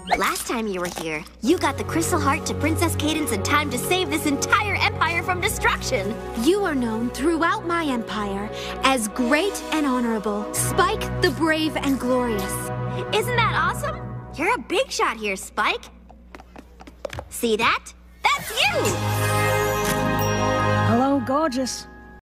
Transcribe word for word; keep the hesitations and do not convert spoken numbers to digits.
Last time you were here, you got the Crystal Heart to Princess Cadance in time to save this entire empire from destruction. You are known throughout my empire as great and honorable, Spike the Brave and Glorious. Isn't that awesome? You're a big shot here, Spike. See that? That's you! Hello, gorgeous.